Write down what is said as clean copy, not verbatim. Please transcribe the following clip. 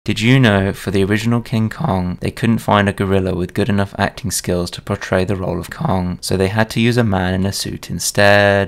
Did you know for the original King Kong, they couldn't find a gorilla with good enough acting skills to portray the role of Kong, so they had to use a man in a suit instead?